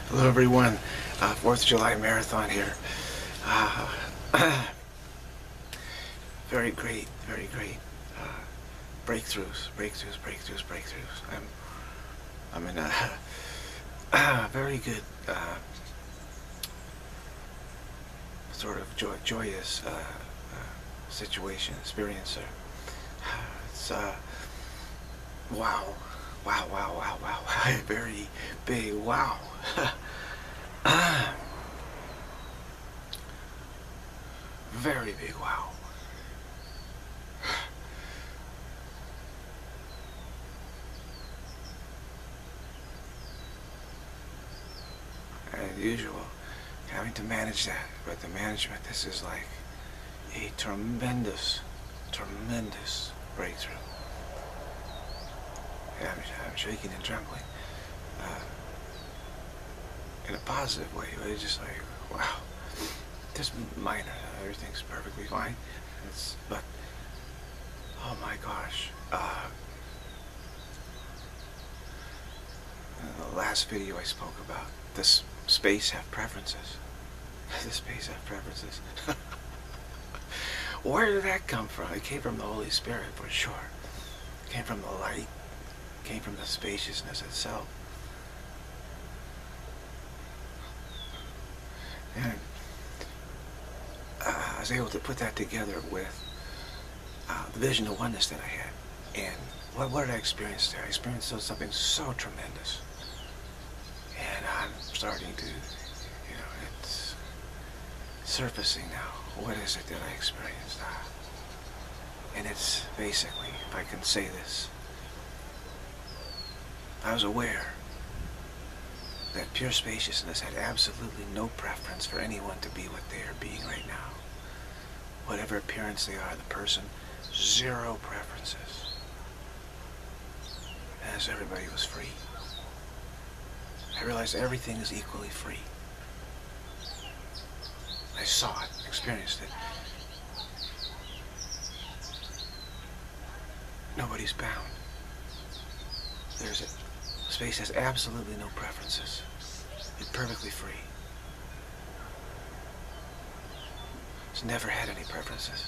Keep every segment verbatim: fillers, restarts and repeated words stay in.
Hello everyone, uh, fourth of July Marathon here. Uh, very great, very great uh, breakthroughs, breakthroughs, breakthroughs, breakthroughs. I'm, I'm in a uh, very good uh, sort of joy, joyous uh, uh, situation, experience there. It's uh, wow, wow, wow, wow, wow, wow, very big wow. Ah, very big wow. As usual, having to manage that, but the management, this is like a tremendous, tremendous breakthrough. Yeah, I'm, I'm shaking and trembling. Uh, in a positive way, but it's just like, wow, just minor, everything's perfectly fine. It's, but, oh my gosh, uh, in the last video I spoke about, this space have preferences. The space have preferences. Where did that come from? It came from the Holy Spirit, for sure. It came from the light. It came from the spaciousness itself. And uh, I was able to put that together with uh, the Vision-Of-Oneness that I had. And what, what did I experience there? I experienced something so tremendous. And I'm starting to, you know, it's surfacing now. What is it that I experienced? Uh, and it's basically, if I can say this, I was aware that pure spaciousness had absolutely no preference for anyone to be what they are being right now. Whatever appearance they are, the person, zero preferences. As everybody was free. I realized everything is equally free. I saw it, experienced it. Nobody's bound. There's it. Space has absolutely no preferences. It's perfectly free. It's never had any preferences.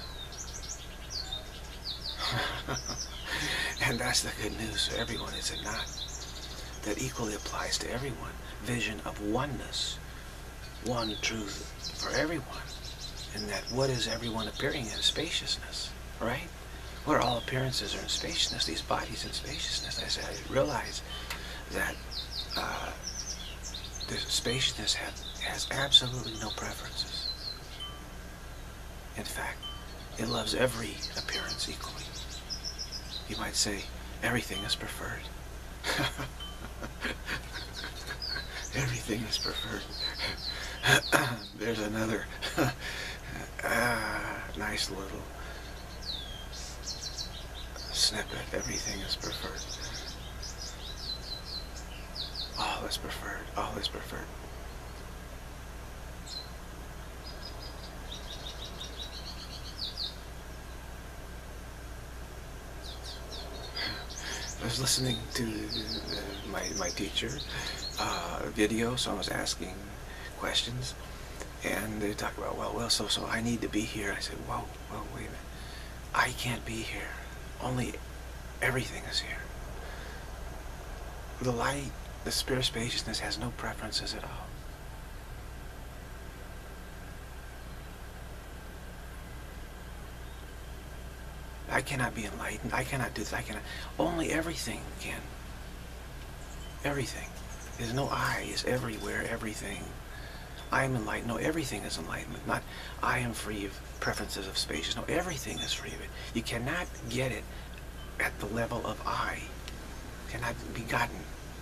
And that's the good news for everyone, is it not? That equally applies to everyone. Vision-Of-Oneness. One truth for everyone. And that what is everyone appearing in? Spaciousness, right? What are all appearances are in spaciousness, these bodies in spaciousness. I said, I realize that uh, the spaciousness have, has absolutely no preferences. In fact, it loves every appearance equally. You might say, everything is preferred. Everything is preferred. There's another uh, nice little snippet. Everything is preferred. All is preferred. All is preferred. I was listening to uh, my, my teacher uh, video, so I was asking questions, and they talk about, well, well, so, so I need to be here. I said, whoa, whoa, wait a minute. I can't be here. Only everything is here. The light, the spirit spaciousness has no preferences at all. I cannot be enlightened. I cannot do this. I cannot. Only everything can. Everything. There's no I. Is everywhere. Everything. I am enlightened. No, everything is enlightenment. Not I am free of preferences of spacious. No, everything is free of it. You cannot get it at the level of I. Cannot be gotten.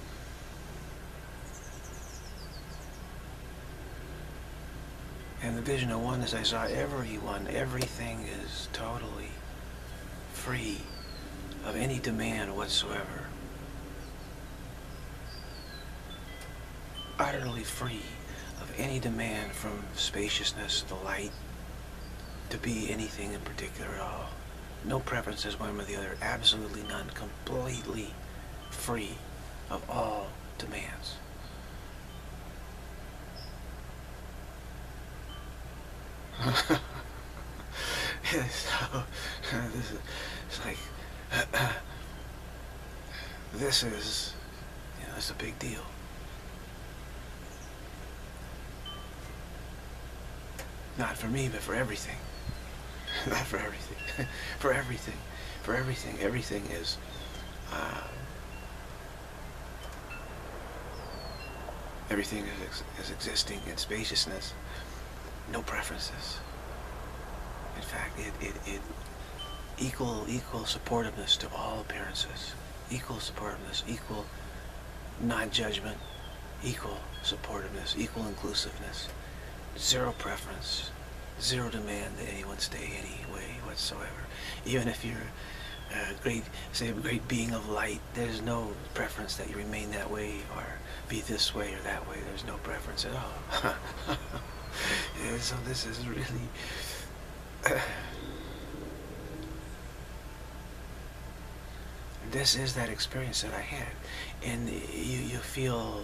And the Vision-Of-Oneness, I saw everyone, everything is totally free of any demand whatsoever. Utterly free of any demand from spaciousness, the light, to be anything in particular at all. No preferences one way or the other, absolutely none, completely free of all demands. So, this is, it's like, this is, you know, it's a big deal. Not for me, but for everything. Not for everything. For everything. For everything. Everything is, uh, everything is, ex is existing in spaciousness. No preferences. In fact, it, it, it equal, equal supportiveness to all appearances. Equal supportiveness, equal non-judgment, equal supportiveness, equal inclusiveness. Zero preference, zero demand that anyone stay any way whatsoever. Even if you're a great, say, a great being of light, there's no preference that you remain that way or be this way or that way. There's no preference at all. Yeah, so this is really, uh, this is that experience that I had, and you you feel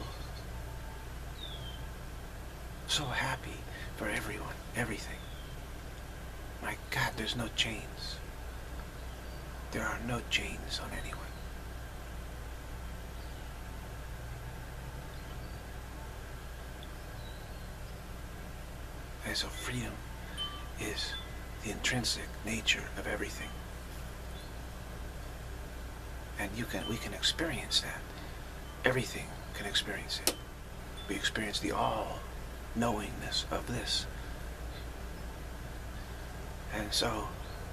so happy for everyone, everything. My God, there's no chains. There are no chains on anyone. And so freedom is the intrinsic nature of everything. And you can, we can experience that. Everything can experience it. We experience the all-knowingness of this. And so,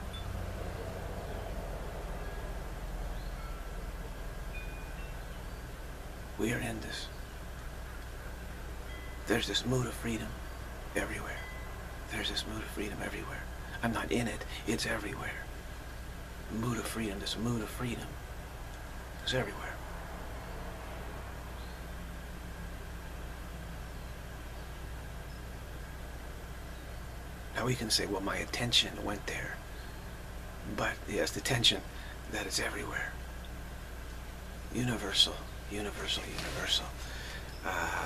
we are in this. There's this mood of freedom everywhere. There's this mood of freedom everywhere. I'm not in it, it's everywhere. Mood of freedom, this mood of freedom is everywhere. Now we can say, well, my attention went there. But yes, the attention that is everywhere. Universal, universal, universal. Uh,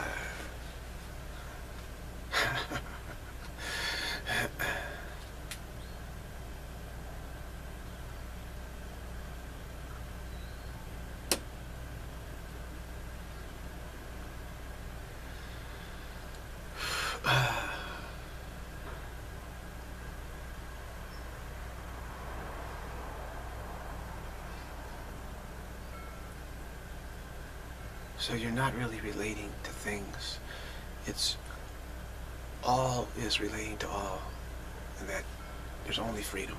So you're not really relating to things. It's all is relating to all, and that there's only freedom.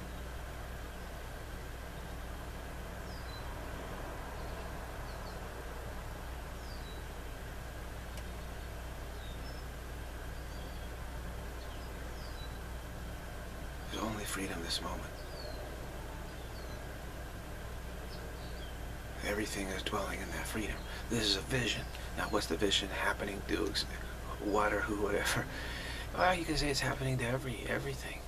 There's only freedom this moment. Everything is dwelling in that freedom. This is a vision. Now, what's the vision happening to? What or who, whatever. Well, you can say it's happening to every everything.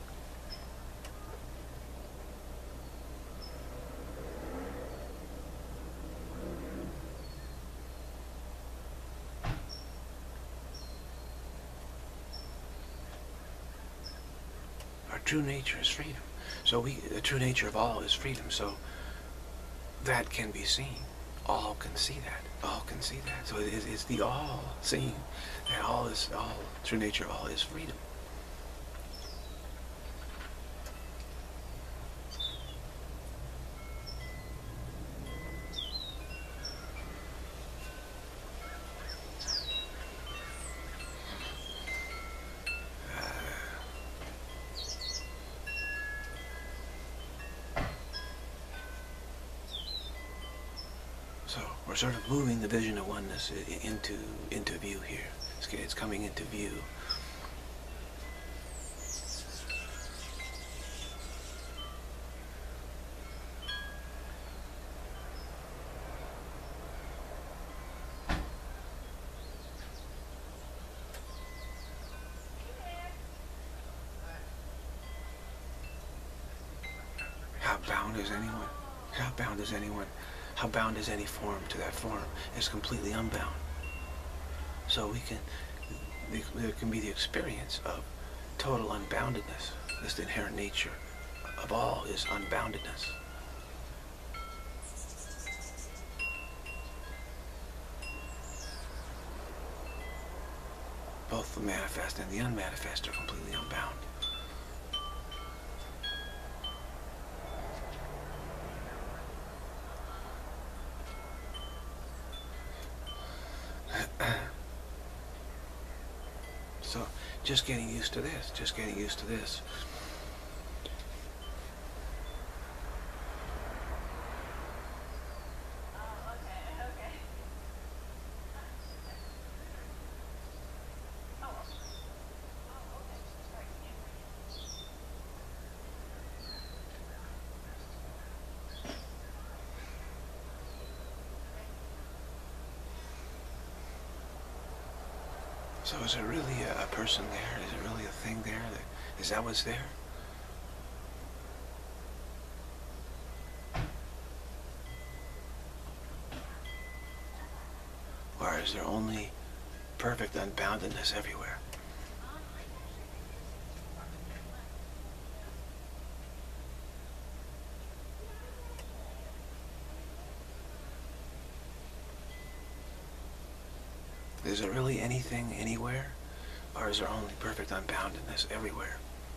Our true nature is freedom. So we, the true nature of all is freedom. So that can be seen. All can see that. All can see that. So it is, it's the all seeing. That all is, all, true nature of all is freedom. So we're sort of moving the vision of oneness into into view here. It's, it's coming into view. How bound is anyone? How bound is anyone? How bound is any form to that form? It's completely unbound. So we can, there can be the experience of total unboundedness. This is the inherent nature of all, is unboundedness. Both the manifest and the unmanifest are completely unbound. So, just getting used to this, just getting used to this. So is there really a, a person there? Is there really a thing there? That, is that what's there? Or is there only perfect unboundedness everywhere? Is there really anything anywhere? Or is there only perfect unboundedness everywhere?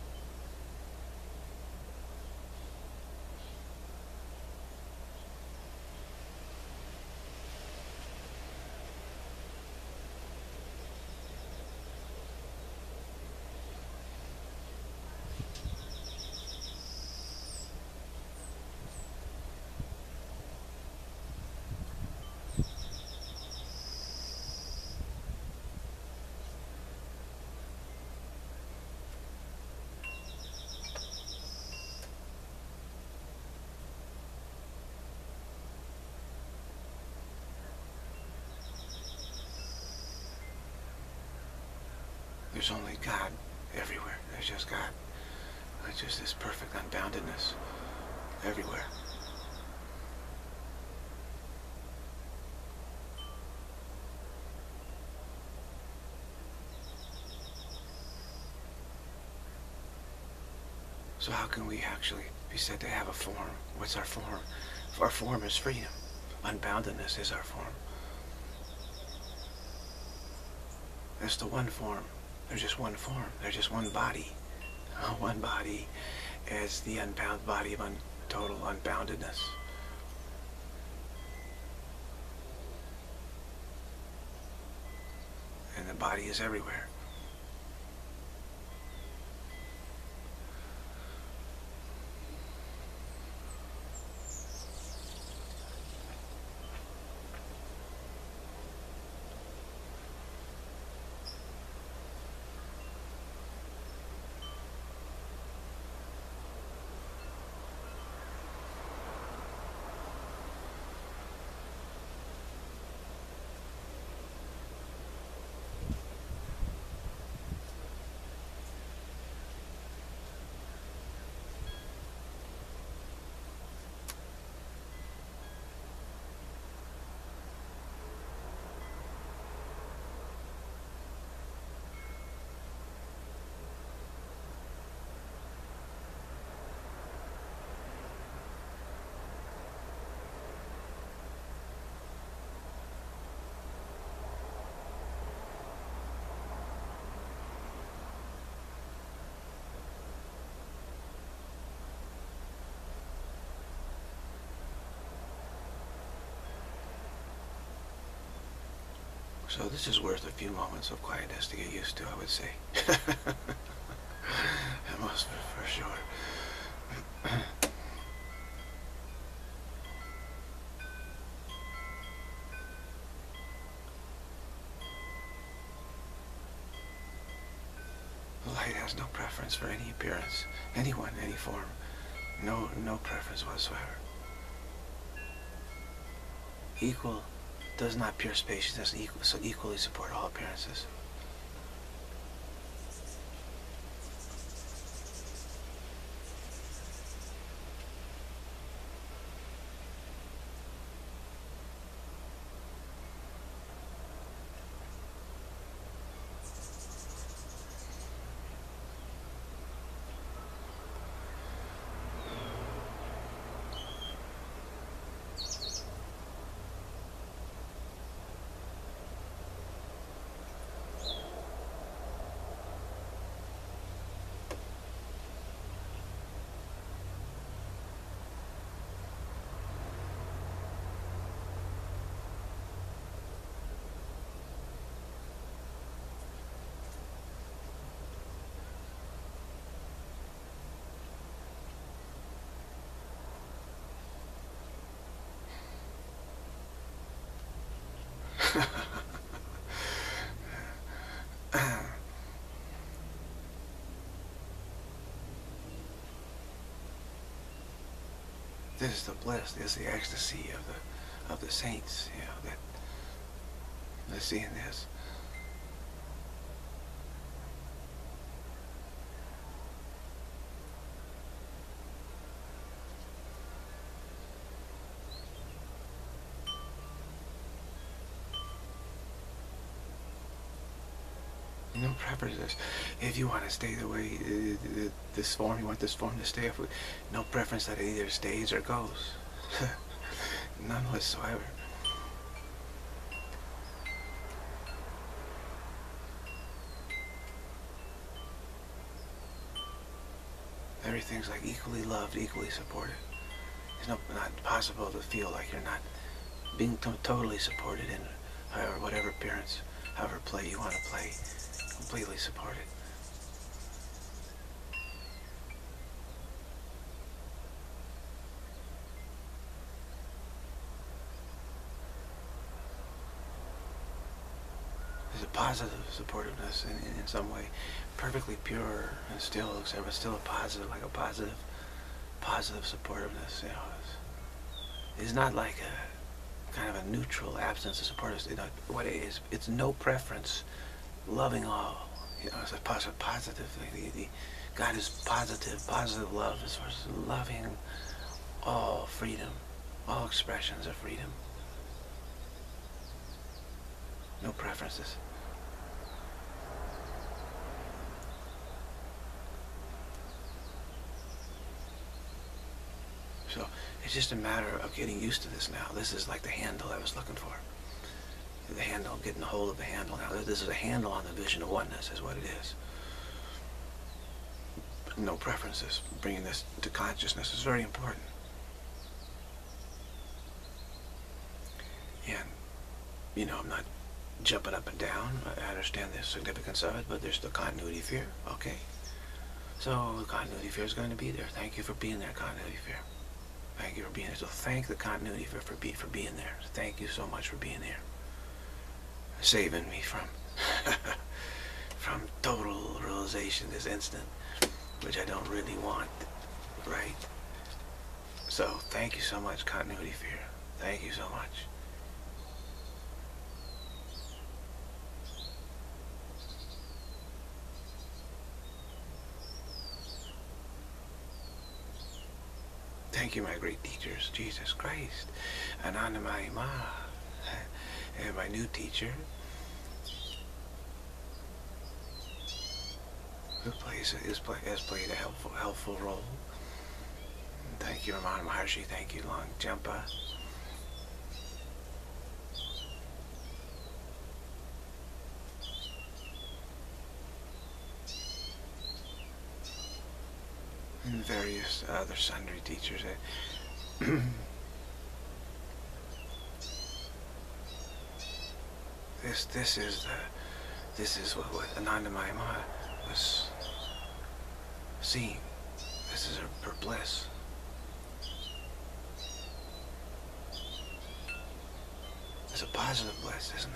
There's only God everywhere. There's just God. There's just this perfect unboundedness everywhere. So how can we actually be said to have a form? What's our form? Our form is freedom. Unboundedness is our form. That's the one form. There's just one form. There's just one body. One body as the unbound body of un total unboundedness. And the body is everywhere. So this is worth a few moments of quietness to get used to, I would say. Almost for sure. The light has no preference for any appearance, anyone, any form. No, no preference whatsoever. Equal does not pure spaciousness equal, so equally support all appearances. This is the bliss, this is the ecstasy of the of the saints, you know, that they're seeing this. No preferences. If you want to stay the way, uh, this form, you want this form to stay, no preference that it either stays or goes. None whatsoever. Everything's like equally loved, equally supported. It's no, not possible to feel like you're not being to totally supported in however, whatever appearance, however play you want to play. Completely supported. There's a positive supportiveness in, in, in some way, perfectly pure and still looks but still a positive, like a positive, positive supportiveness. You know, it's, it's not like a kind of a neutral absence of supportiveness. You know, what it is, it's no preference. Loving all, you know, it's a positive, positive thing. The, the, God is positive, positive love as far as loving all freedom, all expressions of freedom. No preferences. So it's just a matter of getting used to this now. This is like the handle I was looking for. The handle, getting a hold of the handle now. This is a handle on the vision of oneness, is what it is. No preferences. Bringing this to consciousness is very important. And, you know, I'm not jumping up and down. I understand the significance of it, but there's the continuity fear. Okay. So the continuity fear is going to be there. Thank you for being there, continuity fear. Thank you for being there. So thank the continuity fear for, be, for being there. Thank you so much for being there. Saving me from from total realization this instant, which I don't really want, right? So thank you so much, continuity fear. Thank you so much. Thank you, my great teachers, Jesus Christ, Anandamaya Ma, and my new teacher, who plays is play, has played a helpful helpful role. Thank you, Ramana Maharshi. Thank you, Long Jampa. And various other sundry teachers. This this is the this is what, what Anandamaya Ma was seeing. This is her, her bliss. It's a positive bliss, isn't it?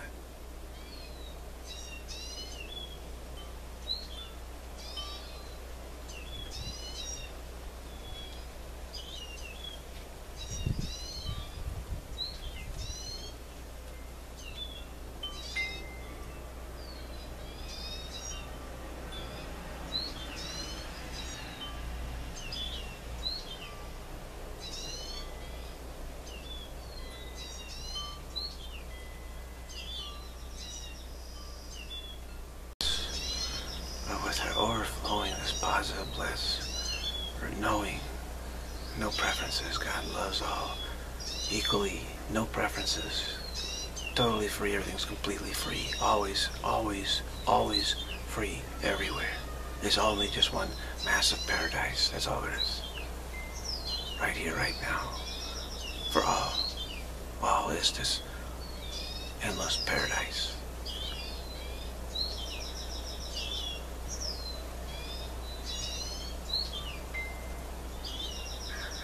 With her overflowing this positive bliss, her knowing, no preferences, God loves all equally, no preferences, totally free, everything's completely free, always, always, always free, everywhere. There's only just one massive paradise, that's all there is. Right here, right now, for all. All is this endless paradise.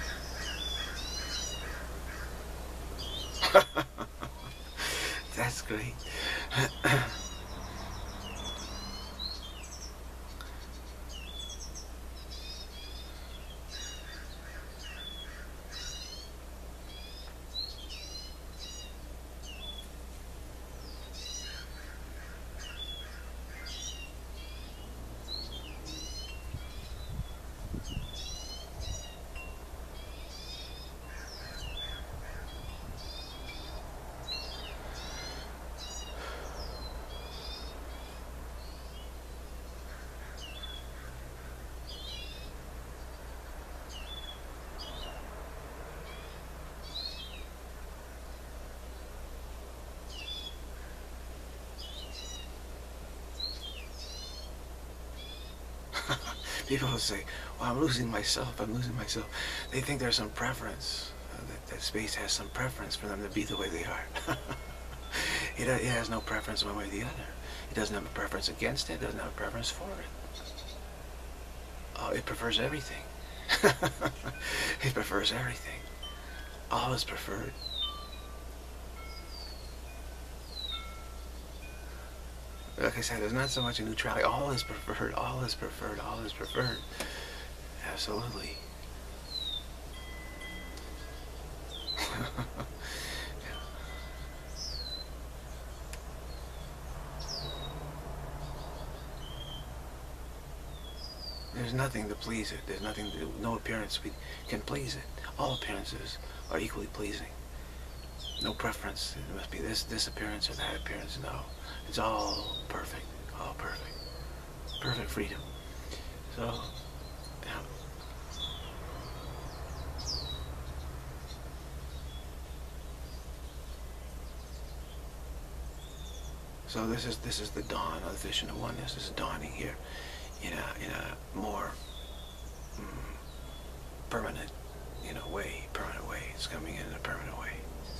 That's great. People will say, well, I'm losing myself, I'm losing myself. They think there's some preference, uh, that, that space has some preference for them to be the way they are. it, it has no preference one way or the other. It doesn't have a preference against it, it doesn't have a preference for it. Oh, it prefers everything. It prefers everything. All is preferred. Like I said, there's not so much a neutrality. All is preferred, all is preferred, all is preferred. Absolutely. There's nothing to please it. There's nothing to do. No appearance we can please it. All appearances are equally pleasing. No preference. It must be this this appearance or that appearance. No. It's all perfect. All perfect. Perfect freedom. So, yeah. So this is this is the dawn of the vision of oneness. This is dawning here in a in a more mm, permanent, you know, way. Permanent way. It's coming in a permanent way.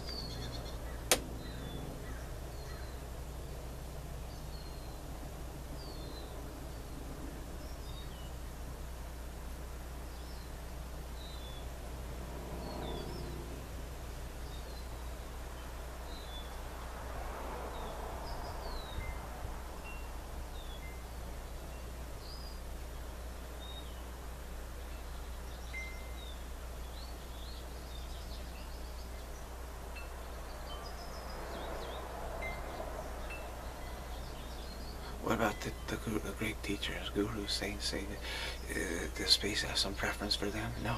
What about the, the, the great teachers, gurus, saints, say that uh, the space has some preference for them? No.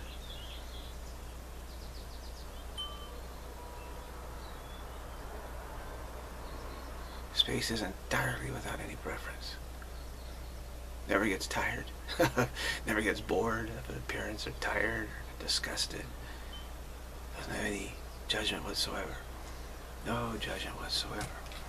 Space is entirely without any preference. Never gets tired. Never gets bored of an appearance or tired or disgusted. Doesn't have any judgment whatsoever. No judgment whatsoever.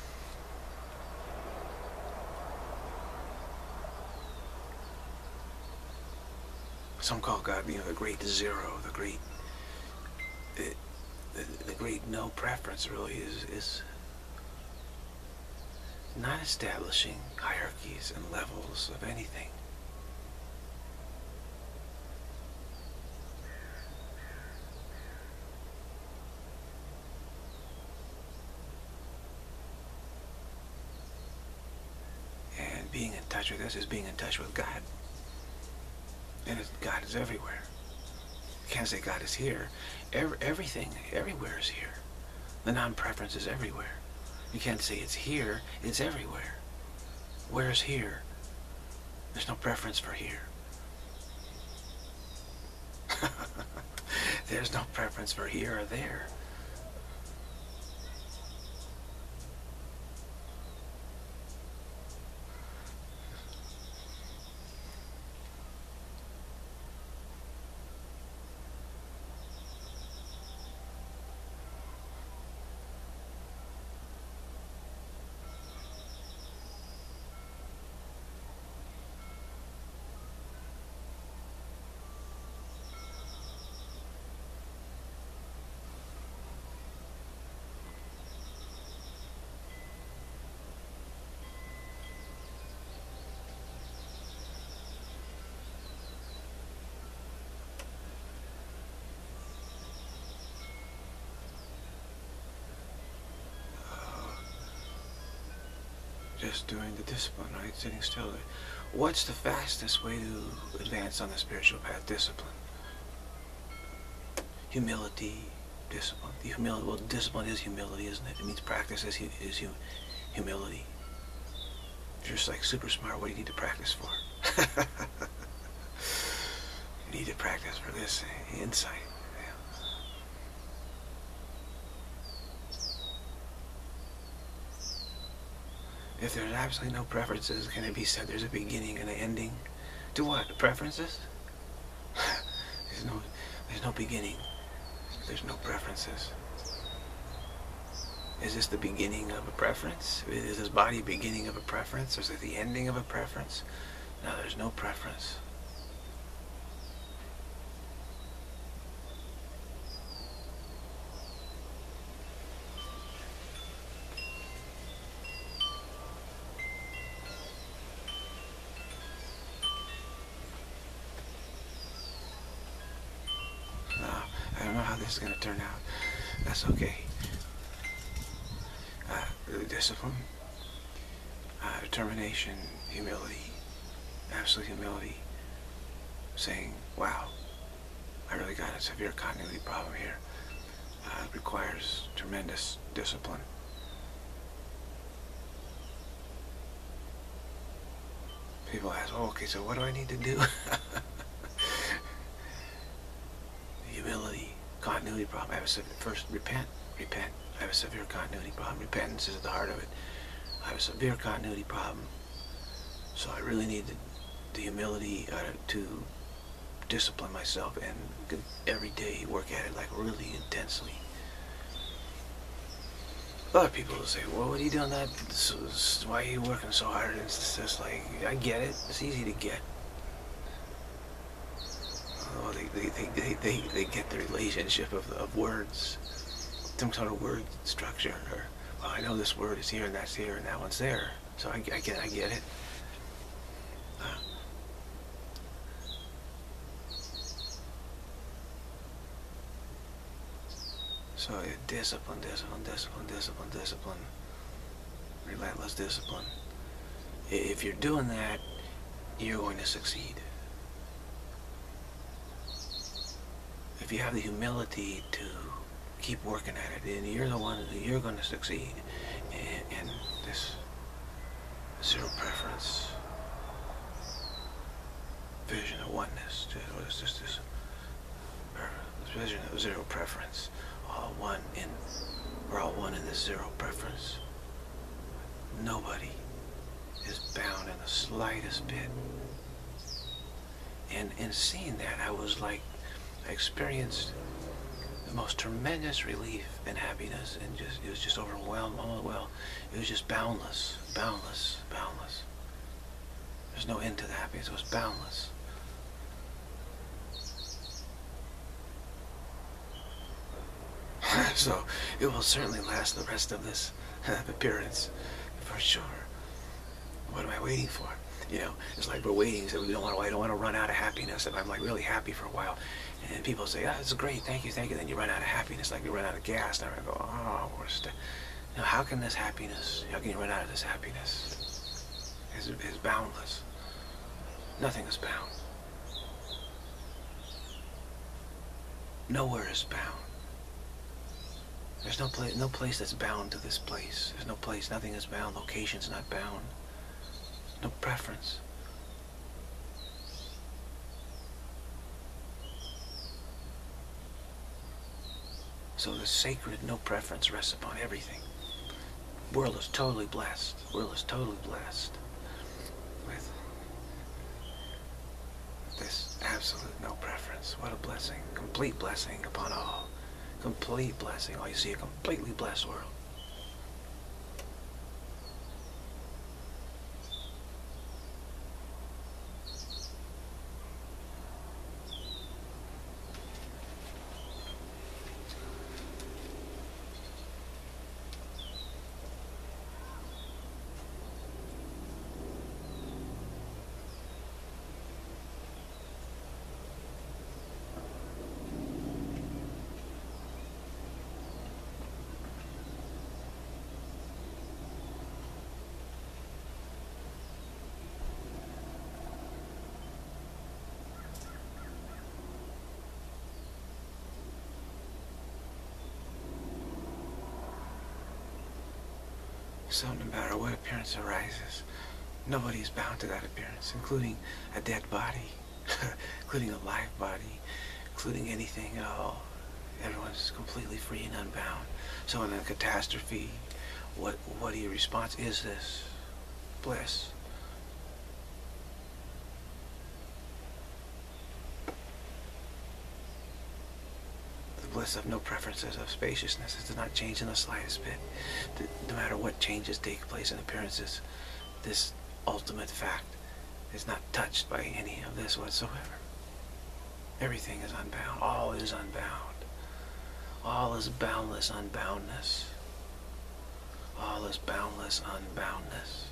Some call God, you know, the great zero, the great, the, the, the great no preference really is, is not establishing hierarchies and levels of anything. And being in touch with this is being in touch with God. And God is everywhere. You can't say God is here. Every, everything, everywhere is here. The non-preference is everywhere. You can't say it's here, it's everywhere. Where's here? There's no preference for here. There's no preference for here or there. just doing the discipline, right? Sitting still. What's the fastest way to advance on the spiritual path? Discipline. Humility, discipline. The humility, well, discipline is humility, isn't it? It means practice is, is hu humility. If you're just like super smart, what do you need to practice for? You need to practice for this insight. If there's absolutely no preferences, can it be said there's a beginning and an ending? To what? Preferences? there's no there's no beginning. There's no preferences. Is this the beginning of a preference? Is this body the beginning of a preference? Or is it the ending of a preference? No, there's no preference. I don't know how this is going to turn out. That's okay. Uh, discipline, uh, determination, humility, absolute humility. Saying, wow, I really got a severe continuity problem here. Uh, it requires tremendous discipline. People ask, oh, okay, so what do I need to do? Humility, continuity problem. I have a severe, first, repent, repent. I have a severe continuity problem. Repentance is at the heart of it. I have a severe continuity problem. So I really need the, the humility uh, to discipline myself and every day work at it like really intensely. Other people will say, well, what are you doing that? Why are you working so hard? It's just like, I get it. It's easy to get. Oh, they, they, they, they, they, they get the relationship of, of words, some sort of word structure, or, well, I know this word is here and that's here and that one's there, so I, I, get, I get it. Uh, so uh, discipline, discipline, discipline, discipline, discipline, relentless discipline. If you're doing that, you're going to succeed. If you have the humility to keep working at it, then you're the one, you're going to succeed in, in this zero preference, vision of oneness. What is this? This, this vision of zero preference. All one in, we're all one in this zero preference. Nobody is bound in the slightest bit. And in seeing that, I was like, I experienced the most tremendous relief and happiness, and just it was just overwhelmed. Oh well, it was just boundless, boundless, boundless. There's no end to the happiness. It was boundless. So it will certainly last the rest of this appearance, for sure. What am I waiting for? You know, it's like we're waiting. So we don't want to. I don't want to run out of happiness. If I'm like really happy for a while, and people say, "Ah, oh, it's great, thank you, thank you," then you run out of happiness, like you run out of gas. And I go, "Oh, we're st you know, how can this happiness? How can you run out of this happiness? It's, it's boundless. Nothing is bound. Nowhere is bound. There's no place, no place that's bound to this place. There's no place. Nothing is bound. Location's not bound. No preference. So the sacred no preference rests upon everything. World is totally blessed. World is totally blessed with this absolute no preference. What a blessing. Complete blessing upon all. Complete blessing. Oh, you see a completely blessed world. So no matter what appearance arises, nobody is bound to that appearance, including a dead body, including a live body, including anything at all. Everyone's completely free and unbound. So in a catastrophe, what what your response is this? Bliss. The bliss of no preferences, of spaciousness. It does not change in the slightest bit. No matter what changes take place in appearances, this ultimate fact is not touched by any of this whatsoever. Everything is unbound. All is unbound. All is boundless unboundness. All is boundless unboundness.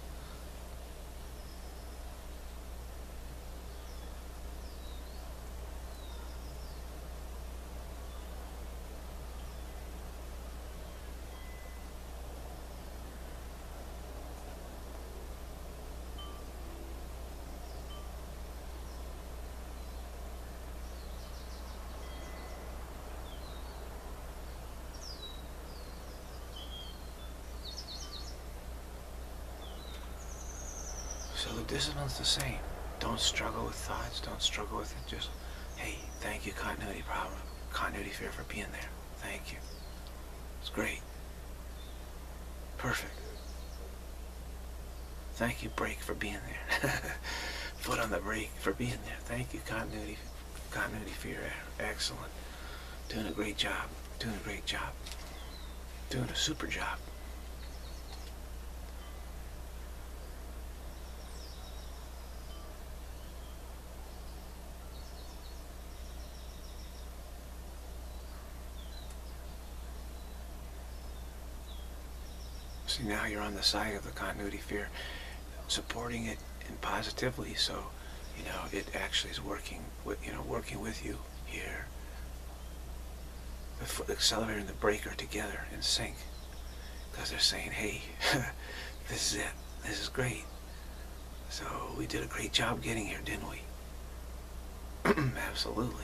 So the discipline's the same. Don't struggle with thoughts. Don't struggle with it. Just, hey, thank you, continuity problem, continuity fear, for being there. Thank you. It's great. Perfect. Thank you, brake, for being there. Foot on the brake for being there. Thank you, continuity, continuity fear. Excellent. Doing a great job. Doing a great job. Doing a super job. See, now you're on the side of the continuity fear, supporting it and positively, so, you know, it actually is working with, you know, working with you here. The, foot, the accelerator and the brake are together in sync, because they're saying, hey, this is it. This is great. So we did a great job getting here, didn't we? Absolutely.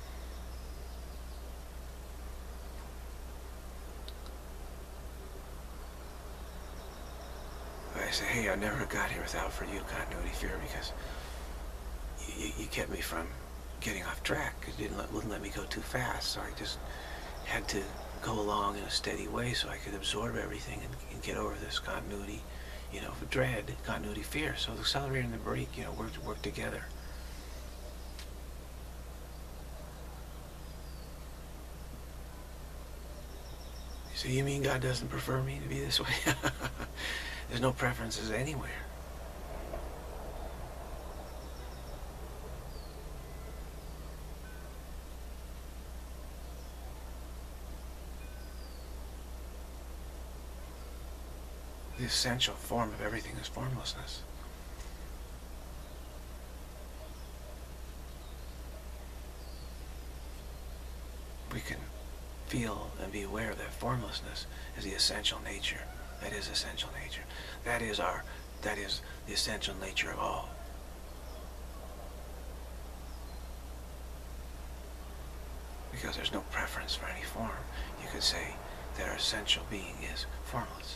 I say, hey, I never got here without for you, continuity fear, because you, you kept me from getting off track, because you didn't let, wouldn't let me go too fast, so I just had to go along in a steady way so I could absorb everything and, and get over this continuity, you know, dread, continuity fear. So the accelerator and the brake, you know, work, work together. So you mean God doesn't prefer me to be this way? There's no preferences anywhere. The essential form of everything is formlessness. We can feel and be aware that formlessness is the essential nature. That is essential nature. That is our, that is the essential nature of all. Because there's no preference for any form. You could say that our essential being is formless.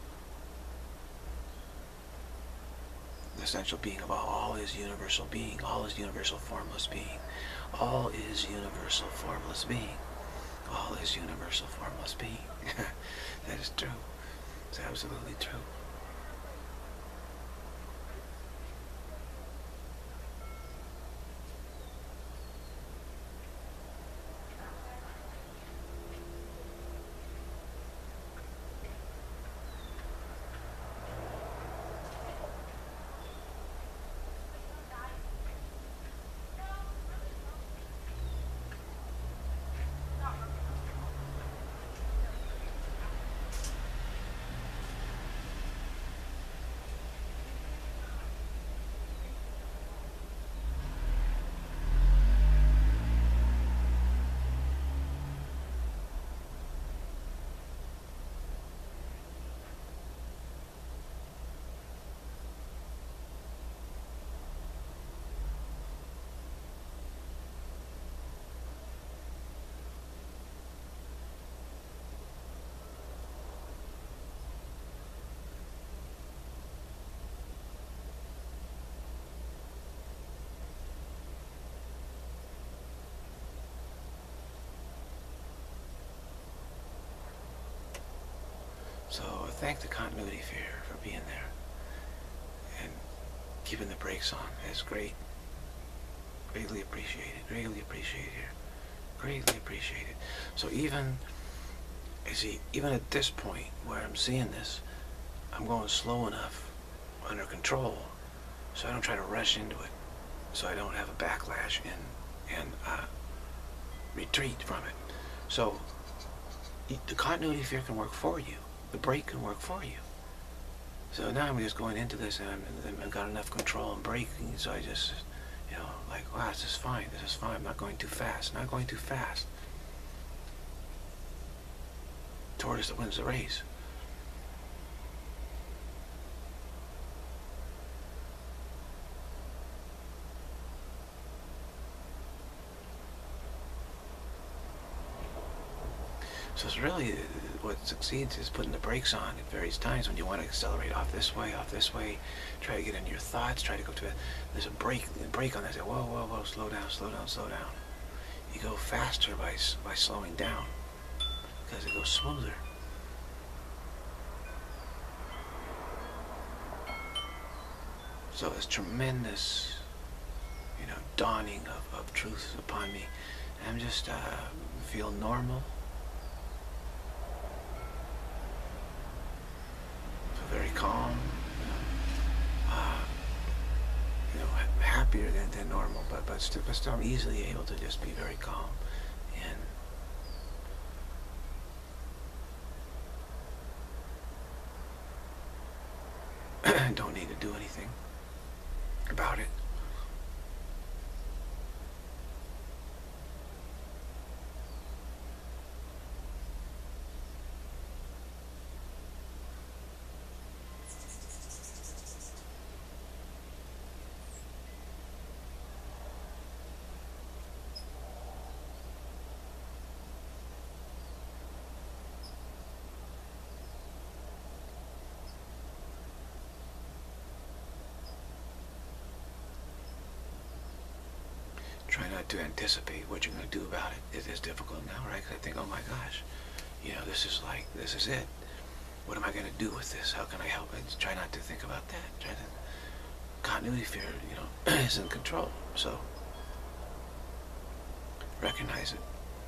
The essential being of all. All is universal being. All is universal formless being. All is universal formless being. All is universal formless being. That is true. It's absolutely true. thank the continuity fear for being there and keeping the brakes on. It's great. Greatly appreciated. Greatly appreciated here. Greatly appreciated. So even, you see, even at this point where I'm seeing this, I'm going slow enough, under control, so I don't try to rush into it, so I don't have a backlash and, and uh, retreat from it. So the continuity fear can work for you. The brake can work for you. So now I'm just going into this, and, I'm, and I've got enough control and braking, so I just, you know, like, wow, this is fine, this is fine. I'm not going too fast, not going too fast. Tortoise that wins the race. So it's really, what succeeds is putting the brakes on at various times when you want to accelerate off this way, off this way, try to get into your thoughts, try to go to a, there's a brake, a brake on that, say, whoa, whoa, whoa, slow down, slow down, slow down. You go faster by, by slowing down, because it goes smoother. So it's tremendous, you know, dawning of, of truth upon me. I'm just, uh, feel normal. Very calm, uh, you know, happier than, than normal, but but still, but still, I'm easily able to just be very calm, and don't need to do anything about it. Try not to anticipate what you're going to do about it. It is difficult now, right? Because I think, oh my gosh, you know, this is like, this is it. What am I going to do with this? How can I help it? Try not to think about that. Try to, continuity fear, you know, is in control. So, recognize it.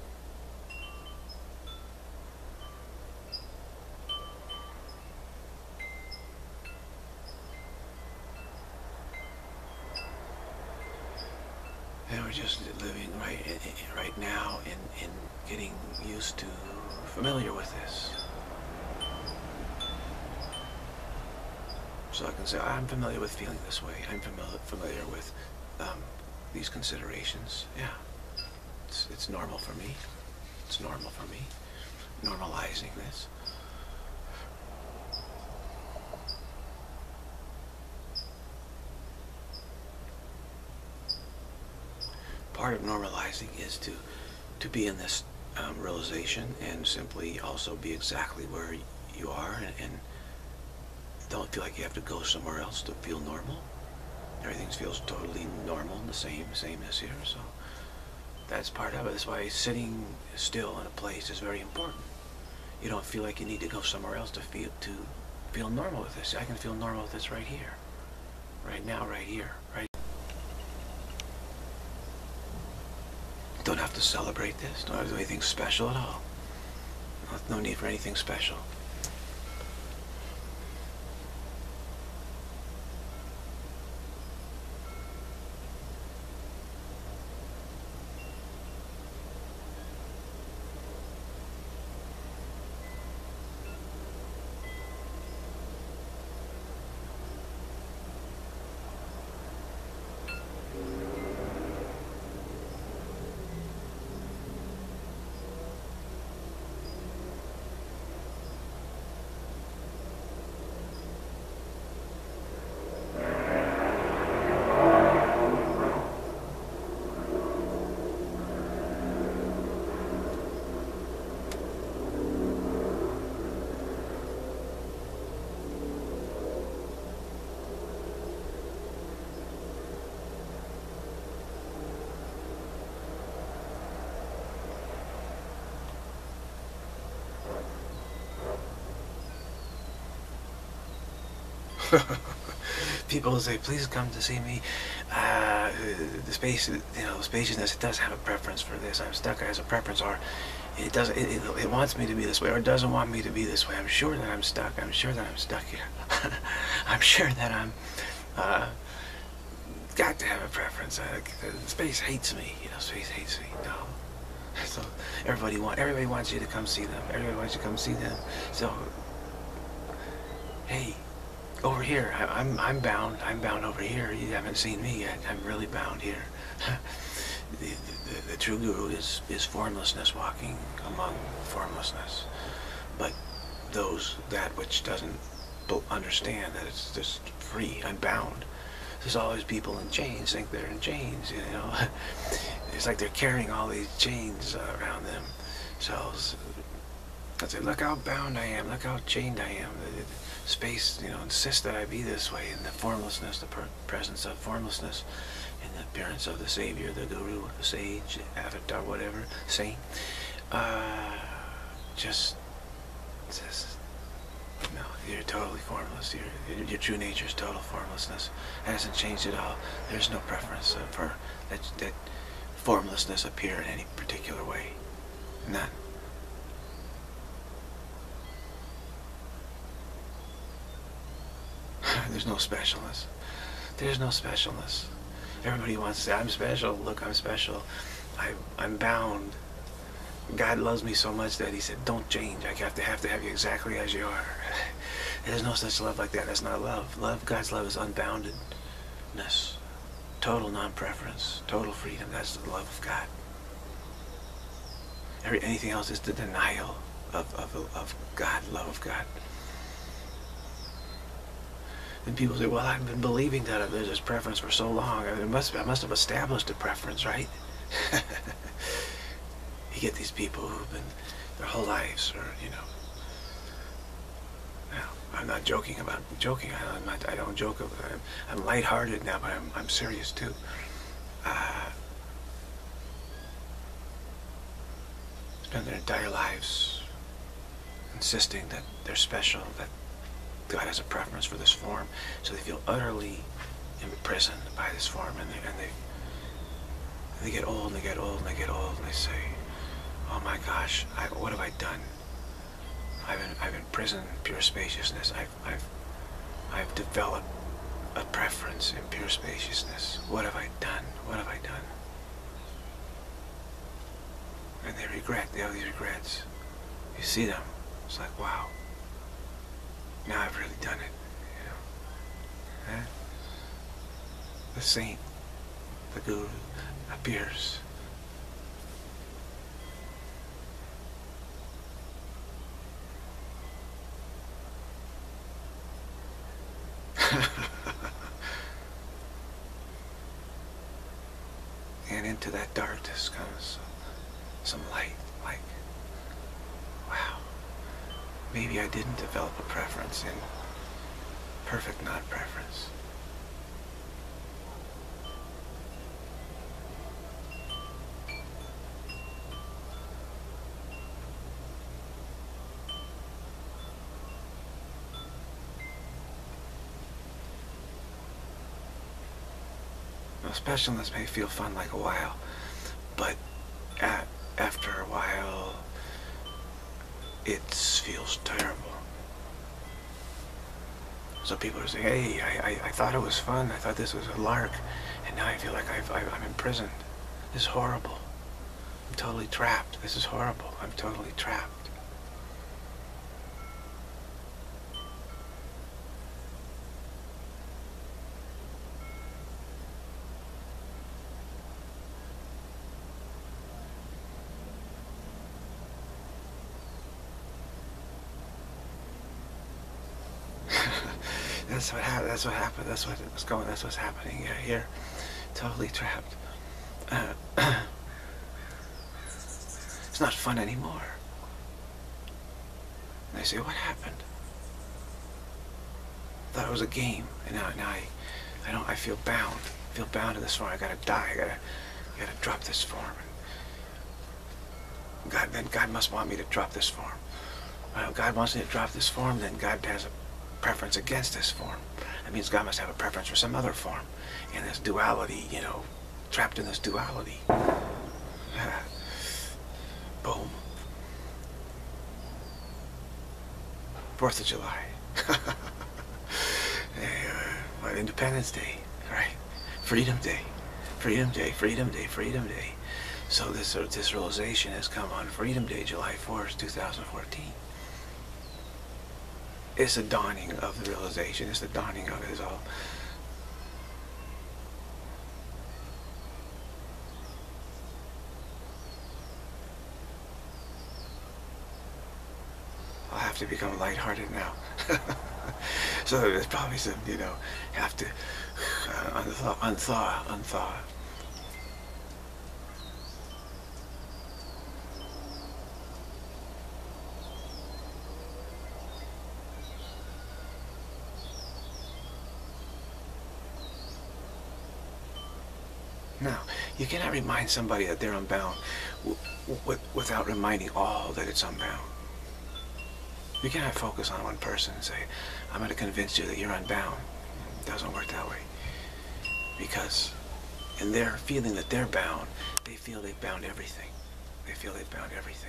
And we're just living right right now in, in getting used to, familiar with this. So I can say, I'm familiar with feeling this way. I'm familiar familiar with um, these considerations. Yeah, it's, it's normal for me. It's normal for me. Normalizing this. Part of normalizing is to to be in this um, realization and simply also be exactly where you are, and, and don't feel like you have to go somewhere else to feel normal. Everything feels totally normal and the same, same as here. So that's part of it. That's why sitting still in a place is very important. You don't feel like you need to go somewhere else to feel to feel normal with this. I can feel normal with this right here, right now, right here, right. Don't have to celebrate this. Don't have to do anything special at all. No need for anything special. People will say, please come to see me. Uh, the space, you know, spaciousness, it does have a preference for this. I'm stuck. It has a preference, or it does. It, it, it wants me to be this way, or it doesn't want me to be this way. I'm sure that I'm stuck. I'm sure that I'm stuck here. I'm sure that I'm uh, got to have a preference. Uh, space hates me. You know, space hates me. No. So everybody want. Everybody wants you to come see them. Everybody wants you to come see them. So, hey. Over here, I, I'm I'm bound. I'm bound over here. You haven't seen me yet. I'm really bound here. the, the, the true guru is is formlessness, walking among formlessness. But those that which doesn't understand that it's just free, unbound. There's always people in chains think they're in chains. You know, it's like they're carrying all these chains uh, around them. So I say, look how bound I am. Look how chained I am. Space, you know, insists that I be this way, in the formlessness, the per presence of formlessness, in the appearance of the Savior, the Guru, the Sage, Avatar, whatever, Saint. Uh, just, just, no, you're totally formless. Your, your, your true nature is total formlessness. It hasn't changed at all. There's no preference for that, that formlessness appear in any particular way. None. There's no specialness. There's no specialness. Everybody wants to say, I'm special. Look, I'm special. I, I'm bound. God loves me so much that he said, don't change. I have to have to have you exactly as you are. There's no such love like that. That's not love. Love, God's love is unboundedness. Total non-preference. Total freedom. That's the love of God. Every, anything else is the denial of, of, of God, love of God. And people say, well, I've been believing that there's this preference for so long. I, mean, it must, I must have established a preference, right? You get these people who've been their whole lives, or, you know. Now, I'm not joking about joking. I, I'm not, I don't joke. I'm, I'm lighthearted now, but I'm, I'm serious too. Uh, spend their entire lives insisting that they're special, that God has a preference for this form, so they feel utterly imprisoned by this form, and they, and they, and they get old, and they get old, and they get old, and they say, oh my gosh, I, what have I done? I've, been, I've imprisoned pure spaciousness. I've, I've, I've developed a preference in pure spaciousness. What have I done? What have I done? And they regret, they have these regrets. You see them, it's like, wow. Now I've really done it, you know. Eh? The saint, the guru, appears. And into that darkness comes some light, like, wow. Maybe I didn't develop a preference in perfect non-preference. Well, specialness may feel fun like a while, but at, after a while, it feels terrible. So people are saying, hey, I, I, I thought it was fun. I thought this was a lark. And now I feel like I've, I've, I'm imprisoned. This is horrible. I'm totally trapped. This is horrible. I'm totally trapped. That's what happened. That's what happened. That's what was going. That's what's happening yeah, here. Totally trapped. Uh, it's not fun anymore. And they say, "What happened?" I thought it was a game, and now, now I, I don't. I feel bound. I feel bound to this form. I gotta die. I gotta, I gotta drop this form. And God, then God must want me to drop this form. Well, God wants me to drop this form. Then God has a preference against this form. That means God must have a preference for some other form. And this duality, you know, trapped in this duality. Boom. Fourth of July. What, Independence Day, right? Freedom Day. Freedom Day, Freedom Day, Freedom Day. So this, uh, this realization has come on Freedom Day, July fourth, two thousand fourteen. It's the dawning of the realization. It's the dawning of it is all. I'll have to become lighthearted now. So there's probably some, you know, have to uh, unthaw, unthaw, unthaw. Now, you cannot remind somebody that they're unbound w w without reminding all that it's unbound. You cannot focus on one person and say, I'm going to convince you that you're unbound. It doesn't work that way. Because in their feeling that they're bound, they feel they've bound everything. They feel they've bound everything.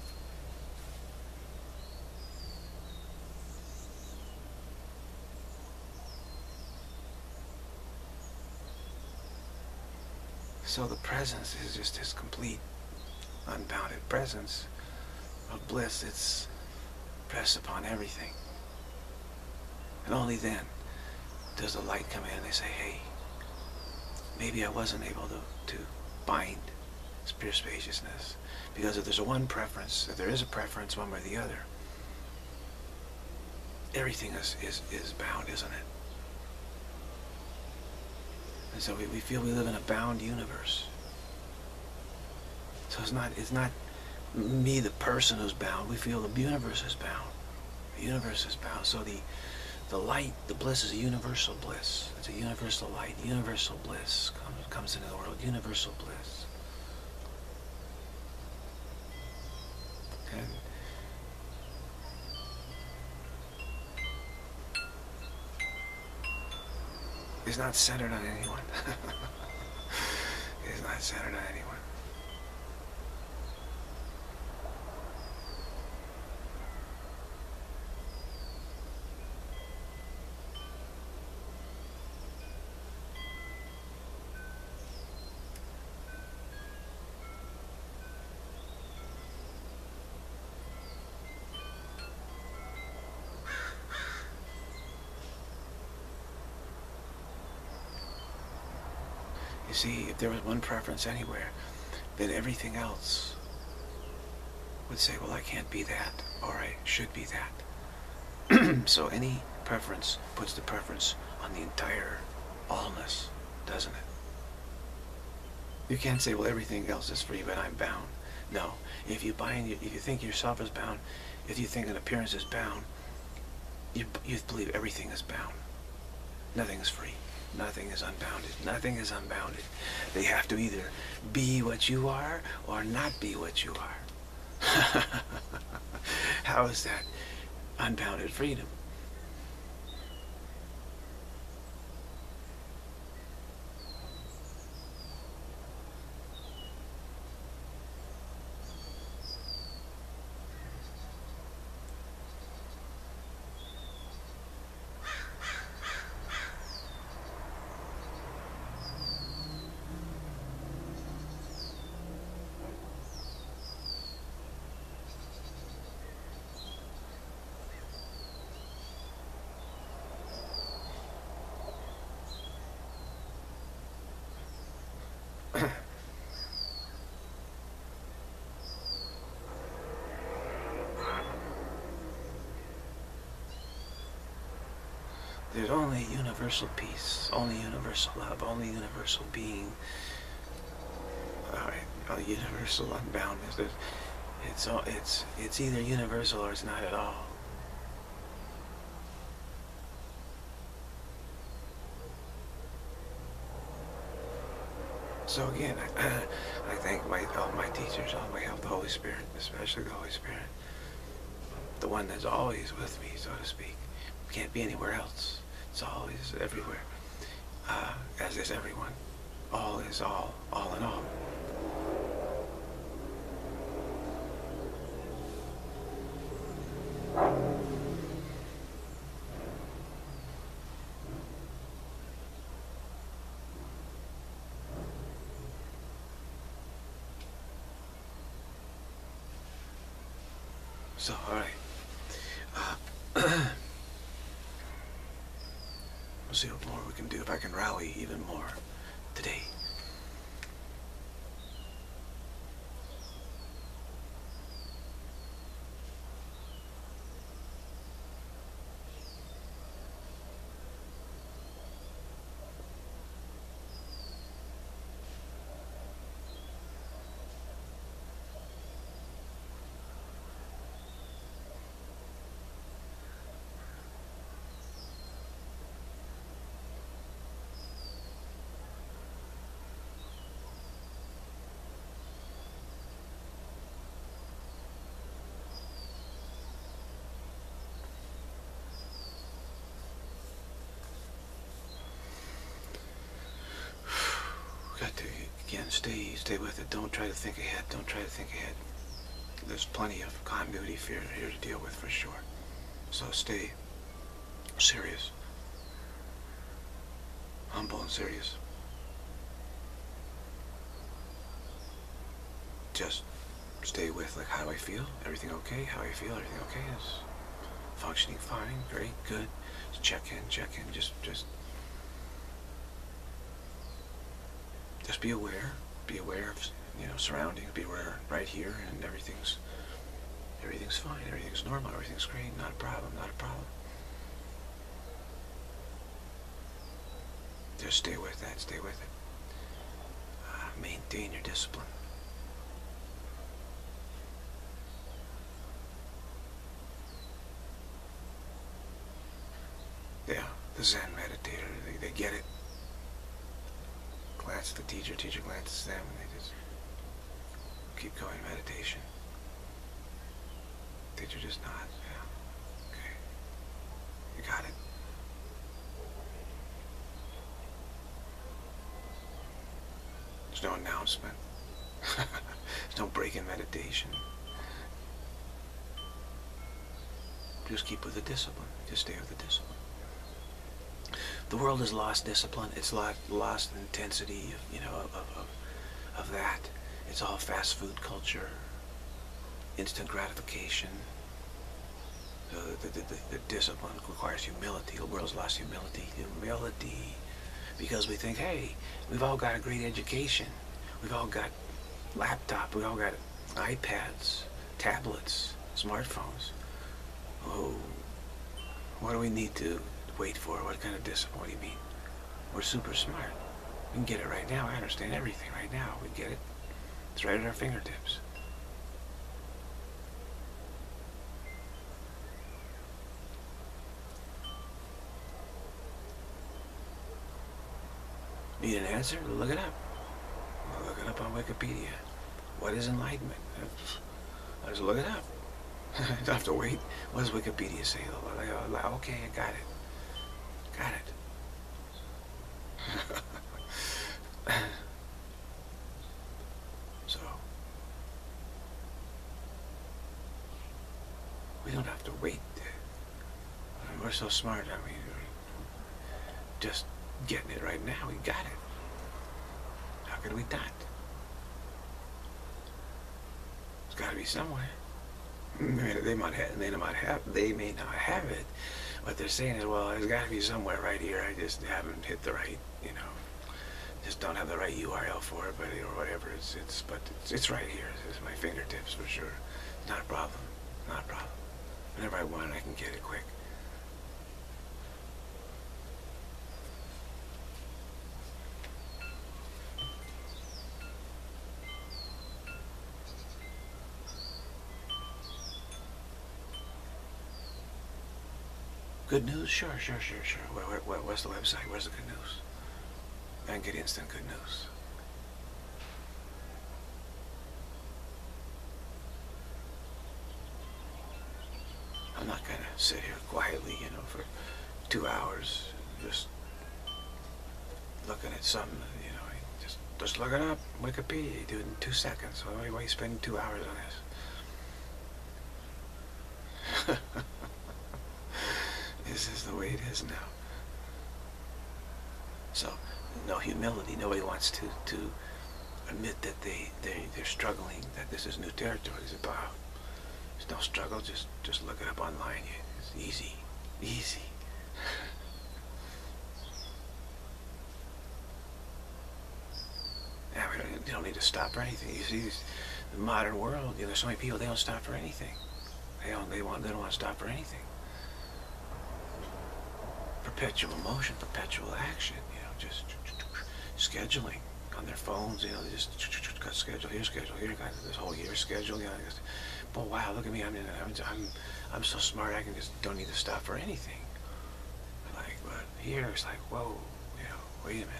So the presence is just this complete, unbounded presence of bliss. It's pressed upon everything. And only then does the light come in and they say, hey, maybe I wasn't able to, to bind pure spaciousness. Because if there's a one preference, if there is a preference one way or the other, everything is, is, is bound, isn't it? And so we, we feel we live in a bound universe. So it's not, it's not me, the person, who's bound. We feel the universe is bound. The universe is bound. So the, the light, the bliss is a universal bliss. It's a universal light. Universal bliss comes, comes into the world. Universal bliss. And it's not centered on anyone. It's not centered on anyone. You see, if there was one preference anywhere, then everything else would say, well, I can't be that, or I should be that. So any preference puts the preference on the entire allness, doesn't it? You can't say, well, everything else is free, but I'm bound. No. If you bind, if you think yourself is bound, if you think an appearance is bound, you, you believe everything is bound. Nothing is free. Nothing is unbounded. Nothing is unbounded. They have to either be what you are or not be what you are. How is that unbounded freedom? There's only universal peace, only universal love, only universal being, uh, universal unboundness. There's, it's, it's, it's either universal or it's not at all. So again, I, I thank my, all my teachers, all my help, the Holy Spirit, especially the Holy Spirit, the one that's always with me, so to speak. Can't be anywhere else. It's always everywhere. Uh, as is everyone. All is all, all in all. So, all right. Uh, we'll see what more we can do, if I can rally even more today. Got to, again, stay, stay with it. Don't try to think ahead. Don't try to think ahead. There's plenty of continuity fear here to deal with for sure. So stay serious. Humble and serious. Just stay with, like, how do I feel? Everything okay? How do I feel? Everything okay? Is functioning fine? Great, good. Just check in, check in. Just, just, just be aware. Be aware of, you know, surroundings. Be aware right here, and everything's, everything's fine. Everything's normal. Everything's great. Not a problem. Not a problem. Just stay with that. Stay with it. Uh, maintain your discipline. Yeah, the Zen meditator, they, they get it. Glance at the teacher, teacher glances at them, and they just keep going, meditation. Teacher just nods, yeah. Okay. You got it. There's no announcement. There's no break in meditation. Just keep with the discipline. Just stay with the discipline. The world has lost discipline. It's lost, lost intensity, of, you know, of, of, of that. It's all fast food culture, instant gratification. So the, the, the, the discipline requires humility. The world's lost humility. Humility. Because we think, hey, we've all got a great education. We've all got laptops. We've all got iPads, tablets, smartphones. Oh, what do we need to wait for? What kind of discipline? What do you mean? We're super smart. We can get it right now. I understand everything right now. We get it. It's right at our fingertips. Need an answer? Look it up. Look it up on Wikipedia. What is enlightenment? I just look it up. I don't have to wait. What does Wikipedia say? Okay, I got it. Got it. So, we don't have to wait. I mean, we're so smart. I mean, just getting it right now. We got it. How could we not? It's got to be somewhere. They might have. They might have. They may not have it. What they're saying is, well, there's got to be somewhere right here. I just haven't hit the right, you know, just don't have the right U R L for it, but or whatever. It's it's but it's, it's right here. It's at my fingertips for sure. It's not a problem. Not a problem. Whenever I want it, I can get it quick. Good news? Sure, sure, sure, sure. Where, where, where, where's the website? Where's the good news? I can get instant good news. I'm not going to sit here quietly, you know, for two hours just looking at something, you know. Just, just look it up, Wikipedia, you do it in two seconds. Why, why are you spending two hours on this? This is the way it is now. So, no humility. Nobody wants to, to admit that they, they, they're struggling, that this is new territory. It's about, there's no struggle, just, just look it up online. It's easy, easy. Yeah, we don't, you don't need to stop for anything. You see, the modern world, you know, there's so many people, they don't stop for anything. They don't, they want, they don't want to stop for anything. Perpetual motion, perpetual action, you know, just scheduling on their phones, you know, they just got schedule here, schedule here, got this whole year schedule, you know, just, but wow, look at me, I'm, I'm, I'm, I'm so smart, I can just, don't need to stop for anything. Like, but here, it's like, whoa, you know, wait a minute.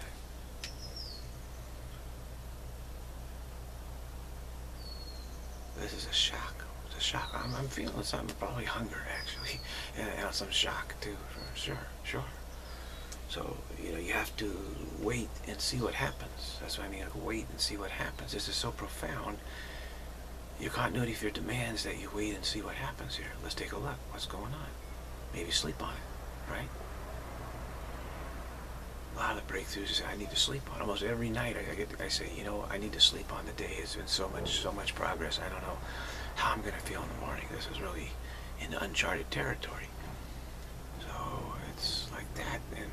This is a shock. It's a shock. I'm, I'm feeling something, probably hunger, actually, and, and some shock, too, for sure, sure. So, you know, you have to wait and see what happens. That's what I mean, like, wait and see what happens. This is so profound. Your continuity of your demands that you wait and see what happens here. Let's take a look. What's going on? Maybe sleep on it, right? A lot of the breakthroughs is I need to sleep on. Almost every night I, I get I say, you know, I need to sleep on the day. It's been so much, so much progress. I don't know how I'm going to feel in the morning. This is really in uncharted territory. So it's like that, and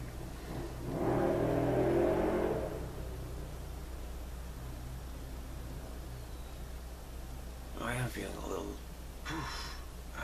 I am feeling a little, poof, um,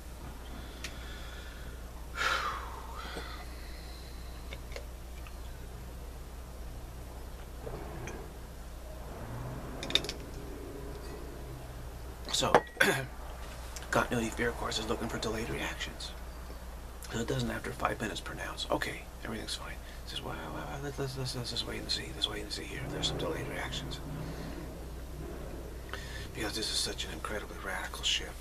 so, continuity fear, of course, is looking for delayed reactions. So it doesn't after five minutes pronounce, okay, everything's fine. It says, wow, wow, wow, let's, let's, let's, let's just wait and see, let's wait and see here if there's some delayed reactions. Because this is such an incredibly radical shift.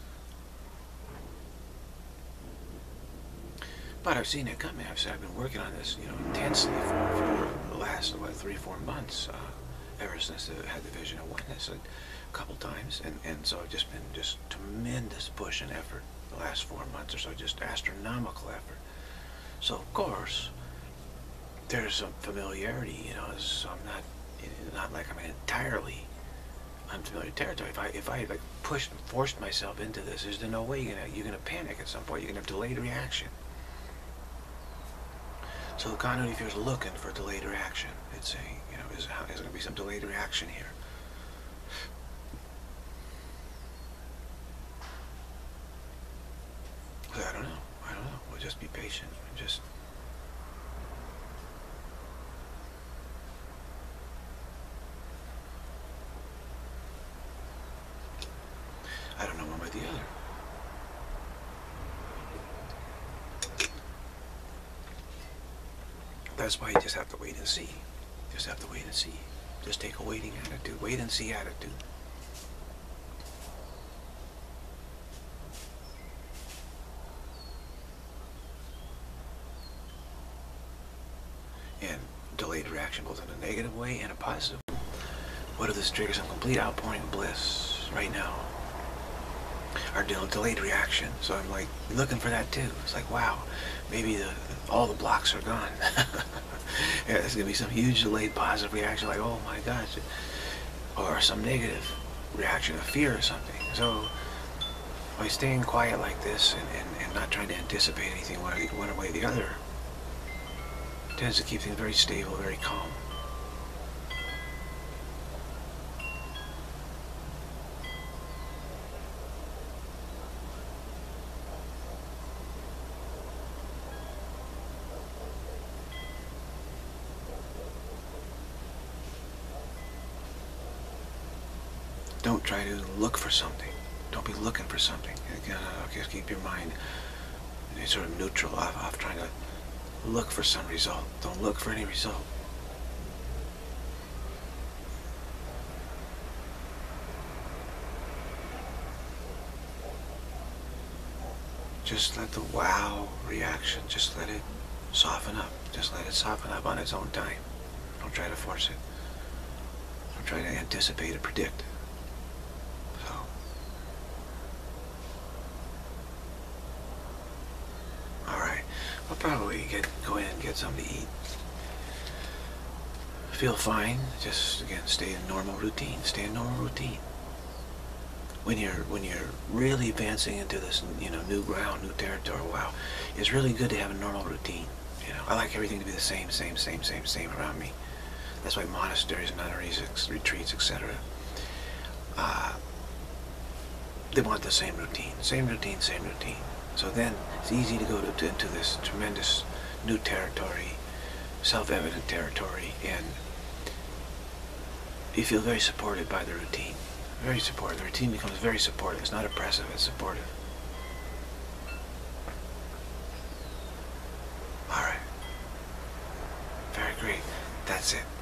But I've seen it coming. I've, I've been working on this, you know, intensely for, for the last, what, three, four months, uh, ever since I had the Vision-Of-Oneness a couple times. And, and so I've just been just tremendous push and effort the last four months or so, just astronomical effort. So, of course, there's some familiarity, you know, so I'm not, not like I'm entirely unfamiliar territory. If I if I like pushed and forced myself into this, there's no way you're gonna you're gonna panic at some point. You're gonna have delayed reaction. So the continuity fear is looking for delayed reaction. It's saying, you know, is is there gonna be some delayed reaction here? I don't know. I don't know. We'll just be patient and just. I don't know one way or the other. That's why you just have to wait and see. Just have to wait and see. Just take a waiting attitude. Wait and see attitude. And delayed reaction both in a negative way and a positive. What if this triggers some complete outpouring of bliss right now? Or delayed reaction. So I'm like looking for that too. It's like, wow, maybe the, all the blocks are gone. Yeah, there's gonna be some huge delayed positive reaction, like, oh my gosh, or some negative reaction of fear or something. So by staying quiet like this and, and, and not trying to anticipate anything one, one way or the other, tends to keep things very stable, very calm. Don't try to look for something. Don't be looking for something. Again, uh, just keep your mind sort of neutral, off, off trying to look for some result. Don't look for any result. Just let the wow reaction, just let it soften up. Just let it soften up on its own time. Don't try to force it. Don't try to anticipate or predict. So, alright. I'll probably get go in and get something to eat. Feel fine. Just, again, stay in normal routine. Stay in normal routine. When you're when you're really advancing into this, you know, new ground, new territory, wow, it's really good to have a normal routine. You know, I like everything to be the same, same, same, same, same around me. That's why monasteries, nunneries, retreats, et cetera. Uh, they want the same routine, same routine, same routine. So then it's easy to go to, to, into this tremendous new territory, self-evident territory, and you feel very supported by the routine. Very supportive. The routine becomes very supportive. It's not oppressive, it's supportive. Alright. Very great. That's it.